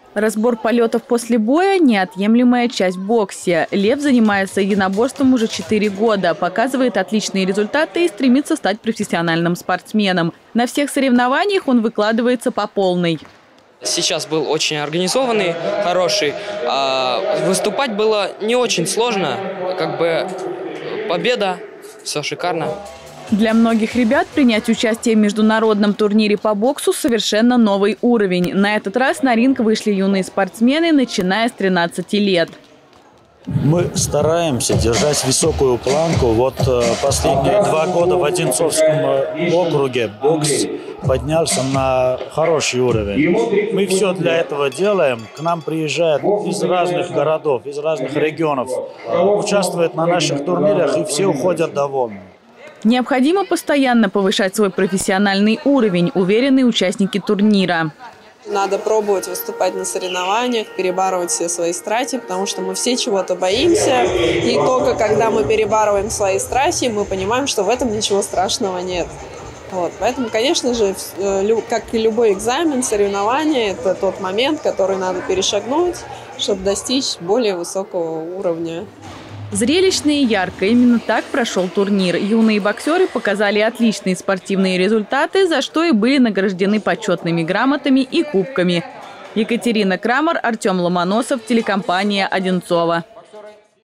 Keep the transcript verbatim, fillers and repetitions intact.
Разбор полетов после боя – неотъемлемая часть в боксе. Лев занимается единоборством уже четыре года, показывает отличные результаты и стремится стать профессиональным спортсменом. На всех соревнованиях он выкладывается по полной. Сейчас был очень организованный, хороший. А выступать было не очень сложно. Как бы победа, все шикарно. Для многих ребят принять участие в международном турнире по боксу совершенно новый уровень. На этот раз на ринг вышли юные спортсмены, начиная с тринадцати лет. Мы стараемся держать высокую планку. Вот последние два года в Одинцовском округе бокс поднялся на хороший уровень. Мы все для этого делаем. К нам приезжают из разных городов, из разных регионов, участвуют на наших турнирах, и все уходят довольны. Необходимо постоянно повышать свой профессиональный уровень, уверены участники турнира. Надо пробовать выступать на соревнованиях, перебарывать все свои страхи, потому что мы все чего-то боимся. И только когда мы перебарываем свои страхи, мы понимаем, что в этом ничего страшного нет. Вот. Поэтому, конечно же, как и любой экзамен, соревнования – это тот момент, который надо перешагнуть, чтобы достичь более высокого уровня. Зрелищно и ярко. Именно так прошел турнир. Юные боксеры показали отличные спортивные результаты, за что и были награждены почетными грамотами и кубками. Екатерина Крамер, Артем Ломоносов, телекомпания «Одинцово».